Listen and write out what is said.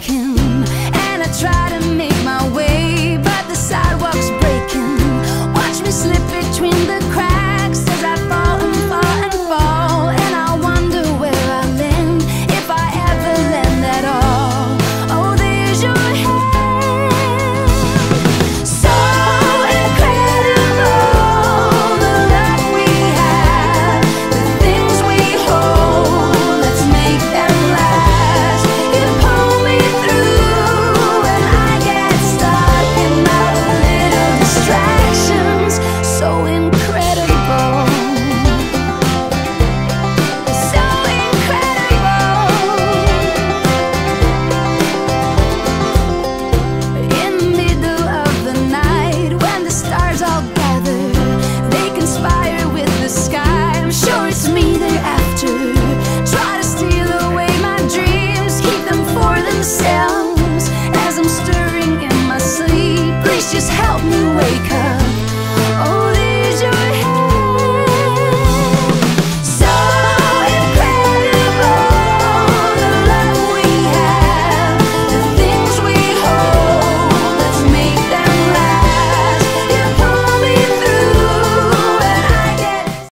aching, and I try to make my way, but the sidewalk's breaking. Watch me slip between the cracks as I fall and fall and fall, and I wonder where I land, if I ever land at all. Oh, there's your hand, so incredible, the love we have, the things we hold, let's make them last. You pull me through when I get stuck in my little distractions, so incredible, so incredible. In the middle of the night, when the stars all gather, they conspire with the sky. I'm sure it's me they're after. Try to steal away my dreams, keep them for themselves. As I'm stirring in my sleep, please just help me wake up. Oh, there's your